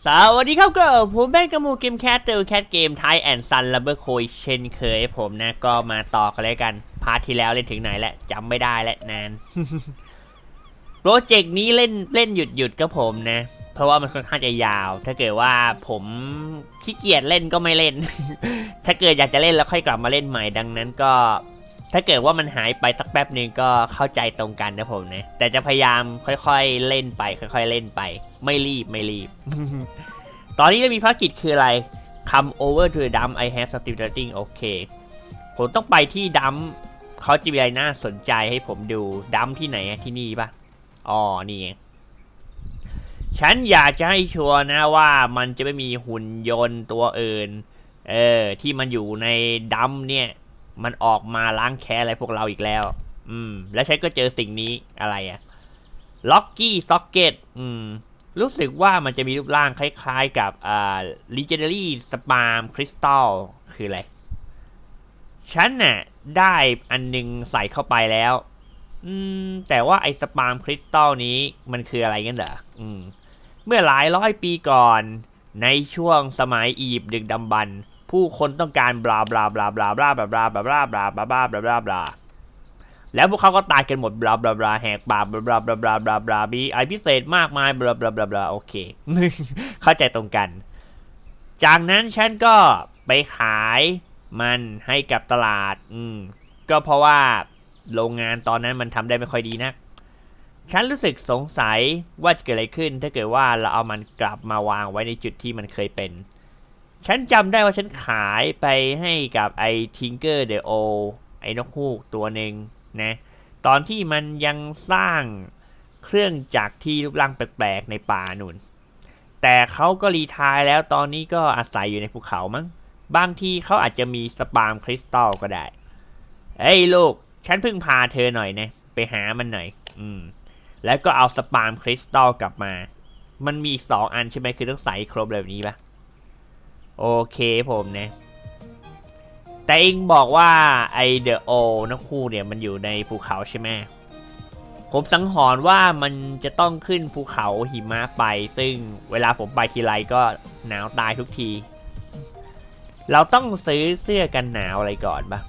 สวัสดีครับก็ผมแบงกมูเกมแคทแคทเกมไทยแอนด์ซันลับเบอร์โคยเช่นเคยผมนะก็มาต่อกันเลยกันพาร์ทที่แล้วเล่นถึงไหนแล้วจำไม่ได้แล้วนาน โปรเจกต์นี้เล่นหยุดก็ผมนะเพราะว่ามันค่อนข้างจะยาวถ้าเกิดว่าผมขี้เกียจเล่นก็ไม่เล่น ถ้าเกิดอยากจะเล่นแล้วค่อยกลับมาเล่นใหม่ดังนั้นก็ถ้าเกิดว่ามันหายไปสักแป๊บนึงก็เข้าใจตรงกันนะผมนะแต่จะพยายามค่อยๆเล่นไปค่อยๆเล่นไปไม่รีบ ตอนนี้เรามีภารกิจคืออะไร Come over to the dump I have something interesting โอเคผมต้องไปที่ดัมเขาจะมีอะไรน่าสนใจให้ผมดูดัมที่ไหนที่นี่ปะอ๋อนี่ฉันอยากจะให้ชัวร์นะว่ามันจะไม่มีหุ่นยนต์ตัวอื่นที่มันอยู่ในดัมเนี่ยมันออกมาล้างแค้นอะไรพวกเราอีกแล้วแล้วฉันก็เจอสิ่งนี้อะไรอะล็อกกี้ซ็อกเก็ตรู้สึกว่ามันจะมีรูปร่างคล้ายๆกับLegendary Spam Crystal คืออะไรฉันน่ะได้อันนึงใส่เข้าไปแล้วแต่ว่าไอ้ Spam Crystal นี้มันคืออะไรกันเหรอเมื่อหลายร้อยปีก่อนในช่วงสมัยอียิปต์ดึกดำบรรพ์ผู้คนต้องการบลาบลาบลาบลาบลาบลาบลาบลาบลาบลาบลาบลาบลาบลาแล้วพวกเขาก็ตายกันหมดบลาบลาบลาแหกปากบลาบลาบลาบลาบลาบลามีไอพิเศษมากมายบลาบลาบลาบลาโอเค เข้าใจตรงกันจากนั้นฉันก็ไปขายมันให้กับตลาดก็เพราะว่าโรงงานตอนนั้นมันทำได้ไม่ค่อยดีนักฉันรู้สึกสงสัยว่าจะเกิดอะไรขึ้นถ้าเกิดว่าเราเอามันกลับมาวางไว้ในจุดที่มันเคยเป็นฉันจำได้ว่าฉันขายไปให้กับไอ้ทิงเกอร์เดอะโอไอ้นกฮูกตัวหนึ่งนะตอนที่มันยังสร้างเครื่องจักรที่รูปร่างแปลกๆในป่าหนุนแต่เขาก็รีไทร์แล้วตอนนี้ก็อาศัยอยู่ในภูเขามั้งบางทีเขาอาจจะมีสปาร์มคริสตัลก็ได้เอ้ยลูกฉันเพิ่งพาเธอหน่อยนะไปหามันหน่อยแล้วก็เอาสปาร์มคริสตัลกลับมามันมี2 อันใช่ไหมคือต้องใส่ครบแบบนี้ปะโอเคผมนะแต่เองบอกว่าไอเดอะโอนักคู่เนี่ยมันอยู่ในภูเขาใช่ไหมผมสังหรณ์ว่ามันจะต้องขึ้นภูเขาหิมะไปซึ่งเวลาผมไปทีไรก็หนาวตายทุกทีเราต้องซื้อเสื้อกันหนาวอะไรก่อนปะ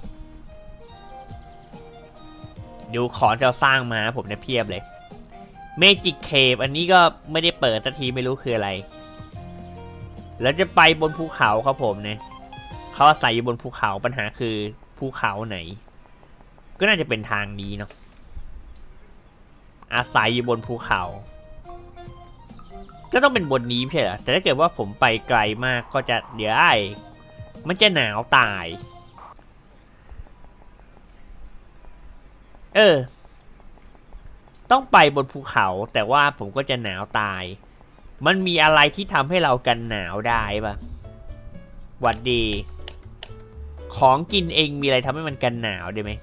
ดูของที่เราสร้างมาผมเนี่ยเพียบเลยเมจิกเคปอันนี้ก็ไม่ได้เปิดสักทีไม่รู้คืออะไรแล้วจะไปบนภูเขาครับผมเนี่ยเขาอาศัยอยู่บนภูเขาปัญหาคือภูเขาไหนก็น่าจะเป็นทางนี้เนาะอาศัยอยู่บนภูเขาก็ต้องเป็นบนนี้ไม่ใช่เหรอแต่ถ้าเกิดว่าผมไปไกลมากก็จะเดี๋ยวมันจะหนาวตายต้องไปบนภูเขาแต่ว่าผมก็จะหนาวตายมันมีอะไรที่ทำให้เรากันหนาวได้ปะหวัดดีของกินเองมีอะไรทำให้มันกันหนาวได้ไหม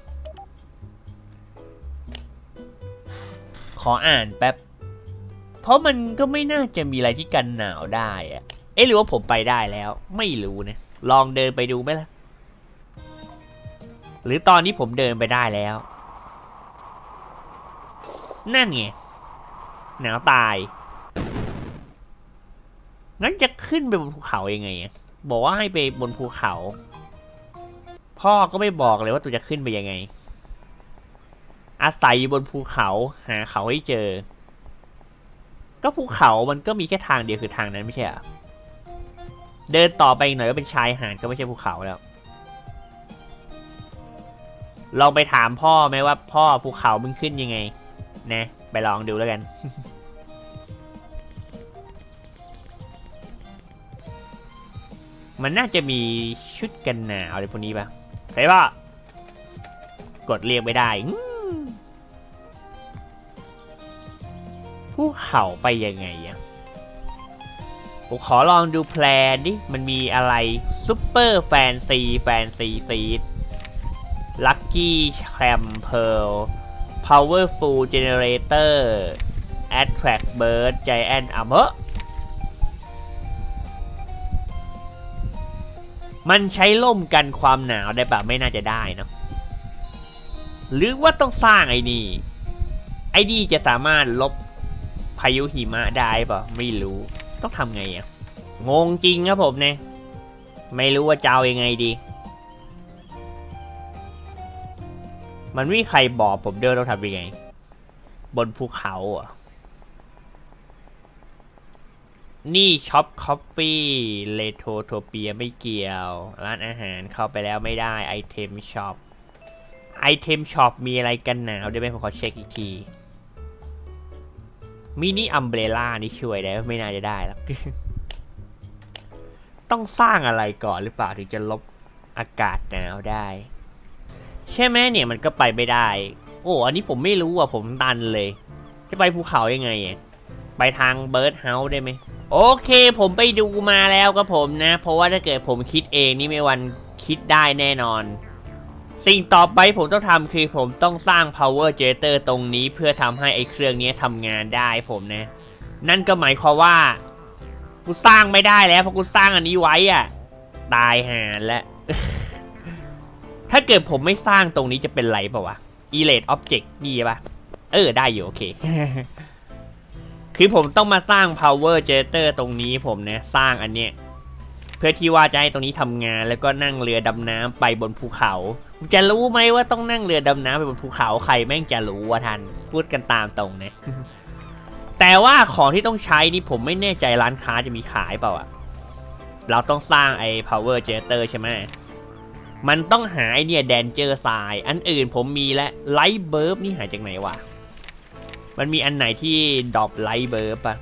ขออ่านแป๊บเพราะมันก็ไม่น่าจะมีอะไรที่กันหนาวได้อะหรือว่าผมไปได้แล้วไม่รู้นะลองเดินไปดูไหมล่ะหรือตอนนี้ผมเดินไปได้แล้วนั่นไงหนาวตายงั้นจะขึ้นไปบนภูเขายังไงอะบอกว่าให้ไปบนภูเขาพ่อก็ไม่บอกเลยว่าตัวจะขึ้นไปยังไงอาศัยอยู่บนภูเขาหาเขาให้เจอก็ภูเขามันก็มีแค่ทางเดียวคือทางนั้นไม่ใช่เหรอเดินต่อไปอีกหน่อยก็เป็นชายหาดก็ไม่ใช่ภูเขาแล้วลองไปถามพ่อไหมว่าพ่อภูเขามึงขึ้นยังไงนะไปลองดูแล้วกัน มันน่าจะมีชุดกันหนาวอะไรพวกนี้ป่ะใช่ป่ะกดเรียกไม่ได้ภูเขาไปยังไงอะผมขอลองดูแพลนดิมันมีอะไรซุปเปอร์แฟนซีซีดลัคกี้แคมเพลpowerful generator attract bird giant armor มันใช้ล่มกันความหนาวได้ปะไม่น่าจะได้เนาะหรือว่าต้องสร้างไอ้นี่จะสามารถลบพายุหิมะได้ปะไม่รู้ต้องทำไงอะงงจริงครับผมเนี่ยไม่รู้ว่าจะเอายังไงดีมันไม่มีใครบอกผมเดินต้องทำยังไงบนภูเขาอ่ะนี่ช็อปคอฟฟี่เลโทโทเปียไม่เกี่ยวร้านอาหารเข้าไปแล้วไม่ได้ไอเทมช็อปมีอะไรกันหนาวได้ไหมผมขอเช็คอีกทีมินิอัมเบรล่านี่ช่วยได้ไม่น่าจะได้หรอก ต้องสร้างอะไรก่อนหรือเปล่าถึงจะลบอากาศหนาวได้ใช่ไหมเนี่ยมันก็ไปไม่ได้โอ้อันนี้ผมไม่รู้อ่ะผมตันเลยจะไปภูเขายังไงไปทางเบิร์ดเฮาส์ได้ไหมโอเคผมไปดูมาแล้วครับผมนะเพราะว่าถ้าเกิดผมคิดเองนี่ไม่วันคิดได้แน่นอนสิ่งต่อไปผมต้องทำคือผมต้องสร้าง power generator ตรงนี้เพื่อทำให้ไอ้เครื่องนี้ทำงานได้ผมนะนั่นก็หมายความว่ากูสร้างไม่ได้แล้วเพราะกูสร้างอันนี้ไว้อ่ะตายห่าแล้ว ถ้าเกิดผมไม่สร้างตรงนี้จะเป็นไรเปล่าวะ erase object ดีป่ะได้อยู่โอเค คือผมต้องมาสร้าง power generator ตรงนี้ผมนะสร้างอันเนี้ยเพื่อที่ว่าจะให้ตรงนี้ทำงานแล้วก็นั่งเรือดำน้ำไปบนภูเขาจะรู้ไหมว่าต้องนั่งเรือดำน้ำไปบนภูเขาใครแม่งจะรู้วะท่านพูดกันตามตรงนะ แต่ว่าของที่ต้องใช้นี่ผมไม่แน่ใจร้านค้าจะมีขายเปล่าอะเราต้องสร้างไอ้ power generator ใช่ไหมมันต้องหาไอเนี่ย danger sign อันอื่นผมมีและ light bulb นี่หายจากไหนวะมันมีอันไหนที่ดรอป light bulb ปะ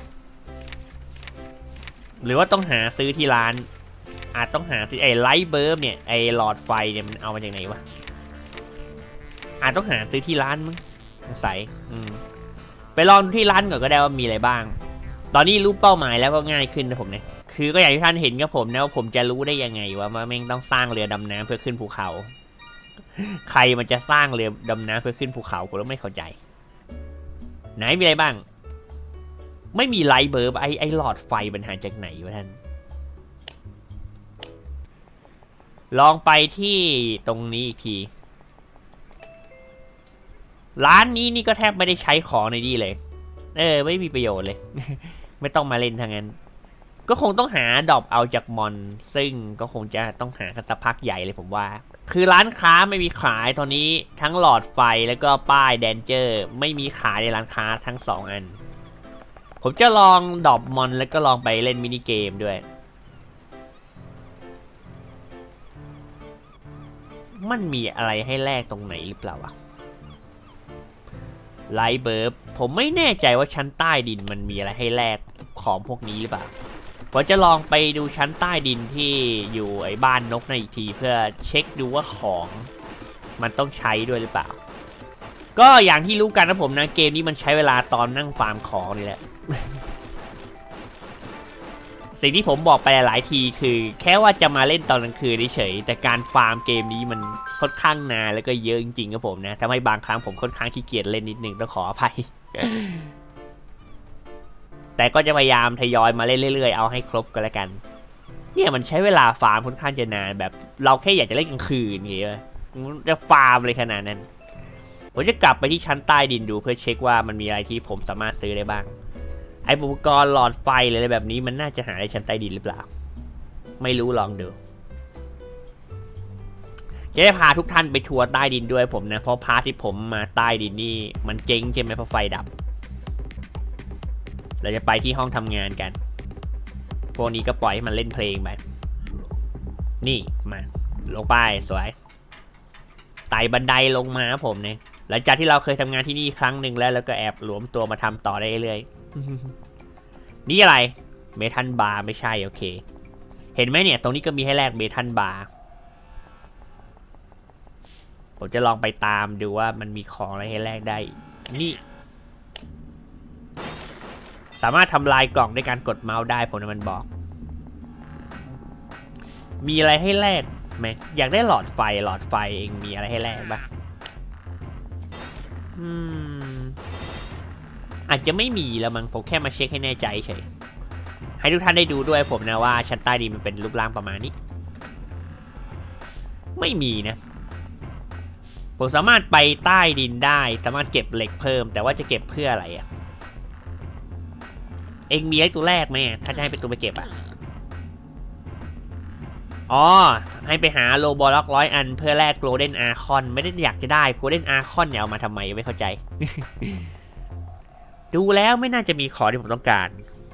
หรือว่าต้องหาซื้อที่ร้านอาจต้องหาที่ไอ้ light bulb เนี่ยไอ้หลอดไฟเนี่ยมันเอามาจากไหนวะอาจต้องหาซื้อที่ร้านมั้งสงสัยไปลองที่ร้านก่อนก็ได้ว่ามีอะไรบ้างตอนนี้รู้เป้าหมายแล้วก็ง่ายขึ้นนะผมเนี่ยคือก็อย่างที่ท่านเห็นกับผมนะว่าผมจะรู้ได้ยังไงว่าแม่งต้องสร้างเรือดำน้ำเพื่อขึ้นภูเขาใครมันจะสร้างเรือดำน้ำเพื่อขึ้นภูเขาผมก็ไม่เข้าใจไหนมีอะไรบ้างไม่มีไลท์เบิร์บไอหลอดไฟมันหาจากไหนวะท่านลองไปที่ตรงนี้อีกทีร้านนี้นี่ก็แทบไม่ได้ใช้ของในนี่เลยไม่มีประโยชน์เลย ไม่ต้องมาเล่นทางนั้นก็คงต้องหาดรอปเอาจากมอนซึ่งก็คงจะต้องหาสักพักใหญ่เลยผมว่าคือร้านค้าไม่มีขายตอนนี้ทั้งหลอดไฟแล้วก็ป้ายแดนเจอร์ไม่มีขายในร้านค้าทั้ง2 อันผมจะลองดรอปมอนแล้วก็ลองไปเล่นมินิเกมด้วยมันมีอะไรให้แลกตรงไหนหรือเปล่าวะไลท์เบิร์บผมไม่แน่ใจว่าชั้นใต้ดินมันมีอะไรให้แลกของพวกนี้หรือเปล่าผมจะลองไปดูชั้นใต้ดินที่อยู่ไอ้บ้านนกในอีกทีเพื่อเช็คดูว่าของมันต้องใช้ด้วยหรือเปล่าก็อย่างที่รู้กันนะผมนะเกมนี้มันใช้เวลาตอนนั่งฟาร์มของนี่แหละ สิ่งที่ผมบอกไปหลายทีคือแค่ว่าจะมาเล่นตอนกลางคืนเฉยแต่การฟาร์มเกมนี้มันค่อนข้างนานแล้วก็เยอะจริงๆครับผมนะทำให้บางครั้งผมค่อนข้างขี้เกียจเล่นนิดนึงต้องขออภัย แต่ก็จะพยายามทยอยมาเล่นเรื่อยๆเอาให้ครบก็แล้วกันเนี่ยมันใช้เวลาฟาร์มค่อนข้างจะนานแบบเราแค่อยากจะเล่นกลางคืนอย่างเงี้ยจะฟาร์มเลยขนาดนั้นผมจะกลับไปที่ชั้นใต้ดินดูเพื่อเช็คว่ามันมีอะไรที่ผมสามารถซื้อได้บ้างไอ้อุปกรณ์หลอดไฟอะไรแบบนี้มันน่าจะหาในชั้นใต้ดินหรือเปล่าไม่รู้ลองดูจะได้พาทุกท่านไปทัวร์ใต้ดินด้วยผมนะเพราะพาร์ทที่ผมมาใต้ดินนี่มันเจ๊งใช่ไหมเพราะไฟดับเราจะไปที่ห้องทำงานกันพวกนี้ก็ปล่อยให้มันเล่นเพลงไปนี่มาลงไปสวยไต่บันไดลงมาผมเนี่ยหลังจากที่เราเคยทำงานที่นี่ครั้งหนึ่งแล้วก็แอบหลวมตัวมาทำต่อได้เรื่อย นี่อะไรเมทัลบาร์ไม่ใช่โอเคเห็นไหมเนี่ยตรงนี้ก็มีให้แลกเมทัลบาร์ผมจะลองไปตามดูว่ามันมีของอะไรให้แลกได้นี่สามารถทำลายกล่องด้วยการกดเมาส์ได้ผมมันบอกมีอะไรให้แลกไหมอยากได้หลอดไฟเองมีอะไรให้แลกบ้างอาจจะไม่มีแล้วมั้งผมแค่มาเช็คให้แน่ใจเฉยให้ทุกท่านได้ดูด้วยผมนะว่าชั้นใต้ดินมันเป็นรูปร่างประมาณนี้ไม่มีนะผมสามารถไปใต้ดินได้สามารถเก็บเหล็กเพิ่มแต่ว่าจะเก็บเพื่ออะไรเองมีไอ้ตัวแรกไหมถ้าจะให้เป็นตัวไปเก็บอะอ๋อให้ไปหาโลบอล็อก100 อันเพื่อแลกโกลเด้นอาร์คอนไม่ได้อยากจะได้โกลเด้นอาร์คอนเนี่ยเอามาทำไมไม่เข้าใจ ดูแล้วไม่น่าจะมีของที่ผมต้องการ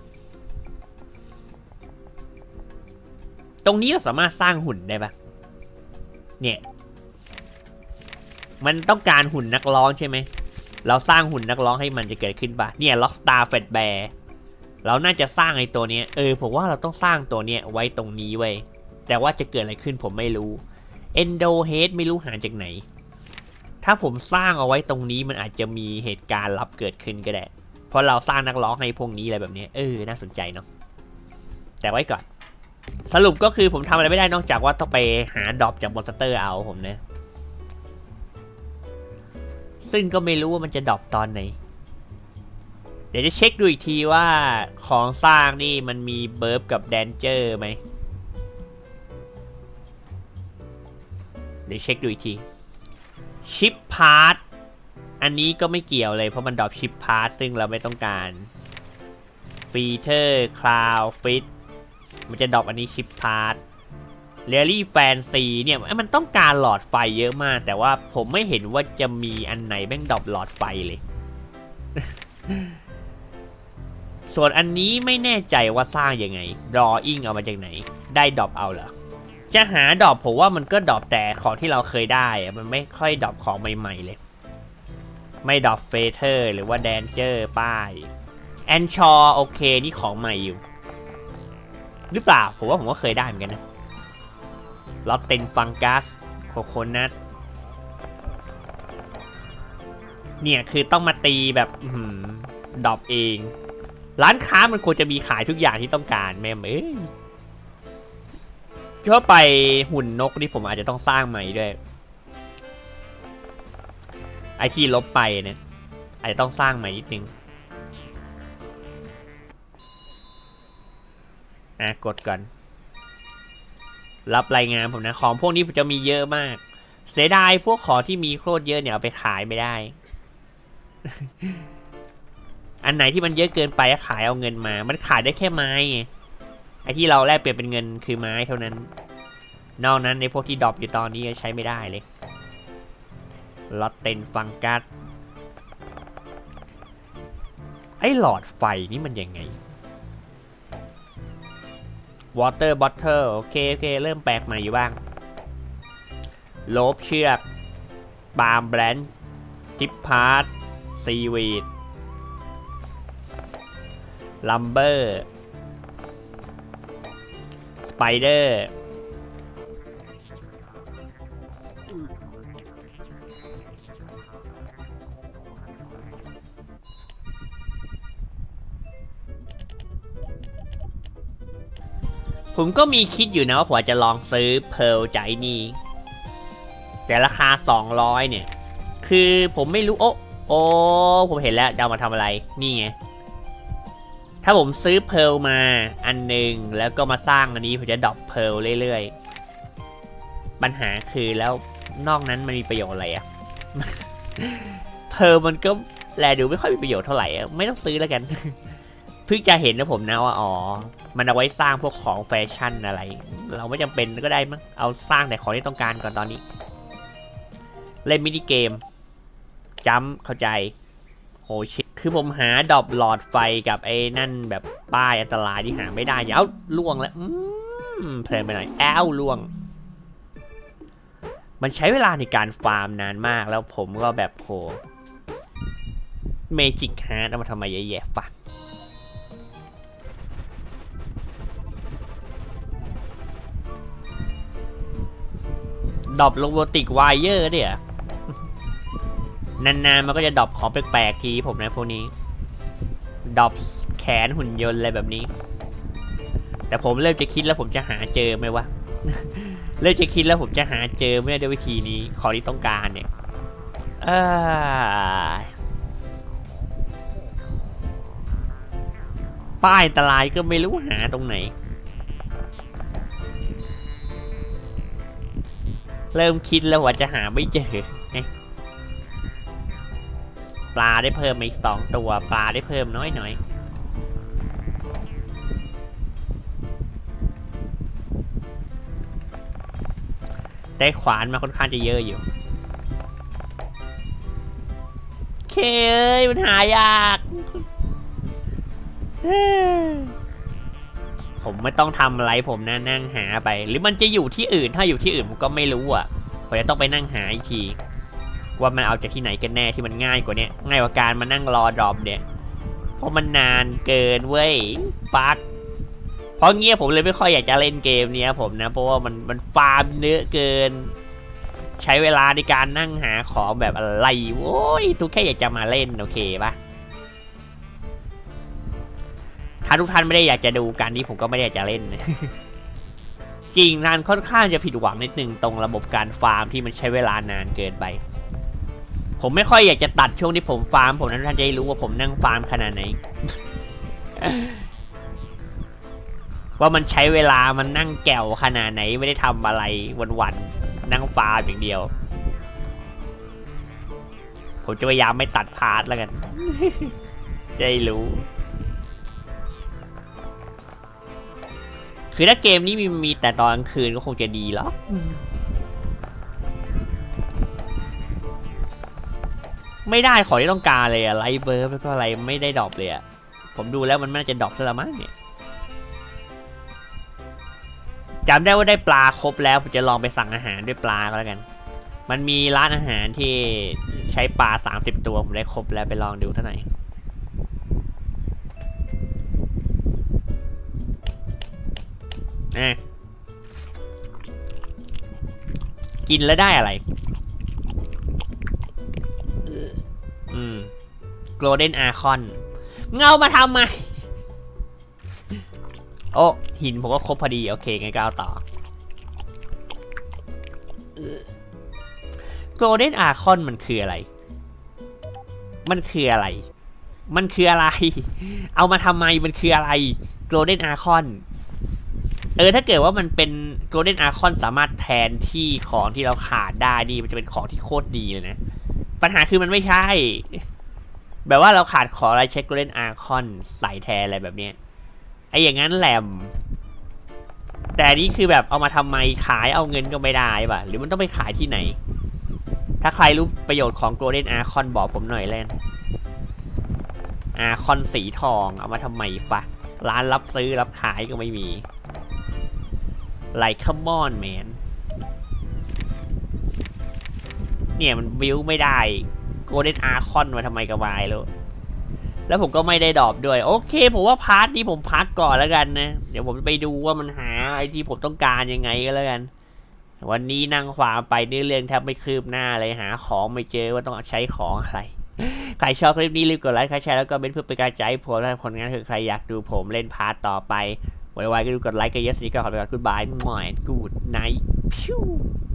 ตรงนี้เราสามารถสร้างหุ่นได้ปะเนี่ยมันต้องการหุ่นนักร้องใช่ไหมเราสร้างหุ่นนักร้องให้มันจะเกิดขึ้นปะเนี่ยล็อกสตาร์แฟตแบร์เราน่าจะสร้างไอ้ตัวเนี้ยผมว่าเราต้องสร้างตัวเนี้ยไว้ตรงนี้ไว้แต่ว่าจะเกิดอะไรขึ้นผมไม่รู้เอนโดเฮดไม่รู้หาจากไหนถ้าผมสร้างเอาไว้ตรงนี้มันอาจจะมีเหตุการณ์ลับเกิดขึ้นก็ได้เพราะเราสร้างนักร้องให้พวกนี้อะไรแบบนี้น่าสนใจเนาะแต่ไว้ก่อนสรุปก็คือผมทำอะไรไม่ได้นอกจากว่าต้องไปหาดรอปจากมอนสเตอร์เอาผมนะซึ่งก็ไม่รู้ว่ามันจะดรอปตอนไหนเดี๋ยวจะเช็คดูอีกทีว่าของสร้างนี่มันมีเบิร์ฟกับแดนเจอร์ไหมเดี๋ยวเช็คดูอีกทีชิปพาร์ทอันนี้ก็ไม่เกี่ยวเลยเพราะมันดรอปชิปพาร์ทซึ่งเราไม่ต้องการฟีเทอร์คลาวฟิตมันจะดรอปอันนี้ชิปพาร์ทเรลลี่แฟนซีเนี่ยมันต้องการหลอดไฟเยอะมากแต่ว่าผมไม่เห็นว่าจะมีอันไหนแม่งดรอปหลอดไฟเลย ส่วนอันนี้ไม่แน่ใจว่าสร้างยังไงดรออิ่งเอามาจากไหนได้ดรอปเอาเหรอจะหาดรอปผมว่ามันก็ดรอปแต่ของที่เราเคยได้มันไม่ค่อยดรอปของใหม่ๆเลยไม่ดรอปเฟเธอร์หรือว่าแดนเจอร์ป้ายแอนชอโอเคนี่ของใหม่อยู่หรือเปล่าผมว่าผมก็เคยได้เหมือนกันนะลอตเทนฟังกัสโคโคนัทเนี่ยคือต้องมาตีแบบดรอปเองร้านค้ามันควรจะมีขายทุกอย่างที่ต้องการแม่เข้าไปหุ่นนกนี่ผมอาจจะต้องสร้างใหม่ด้วยไอที่ลบไปเนี่ยอาจจะต้องสร้างใหม่นิดนึงกดก่อนรับรายงานผมนะของพวกนี้ผมจะมีเยอะมากเสียดายพวกของที่มีโคตรเยอะเนี่ยเอาไปขายไม่ได้ อันไหนที่มันเยอะเกินไปก็ขายเอาเงินมามันขายได้แค่ไม้ไอที่เราแลกเปลี่ยนเป็นเงินคือไม้เท่านั้นนอกนั้นในพวกที่ดรอปอยู่ตอนนี้ใช้ไม่ได้เลยลอตเทนฟังกัสไอหลอดไฟนี่มันยังไงวอเตอร์บอทเทิลโอเคเริ่มแปลกใหม่อยู่บ้างโลบเชือกบาร์มแบรนด์ทิปพาร์ทซีวีดลัมเบอร์สไปเดอร์ผมก็มีคิดอยู่นะว่าผมจะลองซื้อเพร์ลใจนี่แต่ราคา200เนี่ยคือผมไม่รู้โอ้ผมเห็นแล้วจะเอามาทำอะไรนี่ไงถ้าผมซื้อเพร์ลมาอันหนึ่งแล้วก็มาสร้างอันนี้ผมจะดรอปเพร์ลเรื่อยๆปัญหาคือแล้วนอกนั้นมันมีประโยชน์อะไรอะ เพร์ลมันก็แลดูไม่ค่อยมีประโยชน์เท่าไหร่ไม่ต้องซื้อแล้วกัน เพิ่งจะเห็นนะผมนะว่ามันเอาไว้สร้างพวกของแฟชั่นอะไรเราไม่จำเป็นก็ได้มั้งเอาสร้างแต่ของที่ต้องการก่อนตอนนี้เล่นมินิเกมจัมป์เข้าใจโหชิคือผมหาดรอปหลอดไฟกับไอ้นั่นแบบป้ายอันตรายที่หาไม่ได้อย่าล่วงแล้วเพลินไปหน่อยล่วงมันใช้เวลาในการฟาร์มนานมากแล้วผมก็แบบโหเมจิกฮาร์ดเอามาทำไมแย่ๆฝักดรอปโรบอติกไวเยอร์เนี่ยนานๆมันก็จะดรอปของแปลกๆทีผมนะพวกนี้ดรอปแขนหุ่นยนต์อะไรแบบนี้แต่ผมเริ่มจะคิดแล้วผมจะหาเจอไหมวะ เริ่มจะคิดแล้วผมจะหาเจอไม่ได้ด้วยวิธีนี้ของที่ต้องการเนี่ยป้ายอันตรายก็ไม่รู้หาตรงไหนเริ่มคิดแล้วว่าจะหาไม่เจอปลาได้เพิ่มอีก2 ตัวปลาได้เพิ่มน้อยได้ขวานมาค่อนข้างจะเยอะอยู่เคยมันหายากผมไม่ต้องทำอะไรผมนั่งหาไปหรือมันจะอยู่ที่อื่นถ้าอยู่ที่อื่นผมก็ไม่รู้อ่ะผมจะต้องไปนั่งหาอีกทีว่ามันเอาจากที่ไหนกันแน่ที่มันง่ายกว่านี้ง่ายกว่าการมานั่งรอดรอปเนี่ยเพราะมันนานเกินเว้ยปักเพราะเงี้ยผมเลยไม่ค่อยอยากจะเล่นเกมนี้ผมนะเพราะว่ามันฟาร์มเยอะเกินใช้เวลาในการนั่งหาของแบบอะไรโว้ยทุกแค่อยากจะมาเล่นโอเคปะถ้าทุกท่านไม่ได้อยากจะดูการนี้ผมก็ไม่ได้อยากจะเล่น จริงนานค่อนข้างจะผิดหวังนิดนึงตรงระบบการฟาร์มที่มันใช้เวลานานเกินไปผมไม่ค่อยอยากจะตัดช่วงที่ผมฟาร์มผมนั้นท่านจะรู้ว่าผมนั่งฟาร์มขนาดไหน ว่ามันใช้เวลามันนั่งแก่วขนาดไหนไม่ได้ทำอะไรวันๆนั่งฟาร์มอย่างเดียวผมจะพยายามไม่ตัดพาร์ทแล้วกัน จะได้รู้คือถ้าเกมนี้มีแต่ตอนกลางคืนก็คงจะดีหรอไม่ได้ขอที่ต้องการเลยอะไลท์เบิร์ฟแล้วก็อะไรไม่ได้ดรอปเลยอะผมดูแล้วมันน่าจะดรอปซะละมั้งเนี่ยจำได้ว่าได้ปลาครบแล้วผมจะลองไปสั่งอาหารด้วยปลาก็แล้วกันมันมีร้านอาหารที่ใช้ปลา30 ตัวผมได้ครบแล้วไปลองดูเท่าไหร่กินแล้วได้อะไรโกลเด้นอาร์คอนเงามาทำไมโอ้หินผมก็ครบพอดีโอเคงั้นก็เอาต่อโกลเด้นอาร์คอนมันคืออะไรมันคืออะไรมันคืออะไรเอามาทำไมมันคืออะไรโกลเด้นอาร์คอนถ้าเกิดว่ามันเป็นโกลเด้นอาร์คอนสามารถแทนที่ของที่เราขาดได้นี่มันจะเป็นของที่โคตรดีเลยนะปัญหาคือมันไม่ใช่แบบว่าเราขาดของอะไรเช็คโกลเด้นอาร์คอนใส่แทนอะไรแบบนี้ไอ้อย่างนั้นแหลมแต่นี่คือแบบเอามาทำไมขายเอาเงินก็ไม่ได้ป่ะหรือมันต้องไปขายที่ไหนถ้าใครรู้ประโยชน์ของโกลเด้นอาร์คอนบอกผมหน่อยเล่นอาร์คอนสีทองเอามาทำไมปะร้านรับซื้อรับขายก็ไม่มีlike come on man เนี่ยมันบิวไม่ได้โกลเด้นอาร์คอนมาทำไมกับวายแล้วผมก็ไม่ได้ดรอปด้วยโอเคผมว่าพาร์ทนี้ผมพักก่อนแล้วกันนะเดี๋ยวผมไปดูว่ามันหาไอที่ผมต้องการยังไงก็แล้วกันวันนี้นั่งฟาร์มไปเรื่องแทบไม่คืบหน้าเลยหาของไม่เจอว่าต้องใช้ของอะไรใครชอบคลิปนี้รีบกดไลค์ใครแชร์แล้วก็เป็นเพื่อเป็นการใจผมและผลงานคือใครอยากดูผมเล่นพาร์ทต่อไปไวๆก็ดูกดไลค์กันเยอะสิก็ขอไปก่อนกูดบายหน่อยกูดไนท์พิว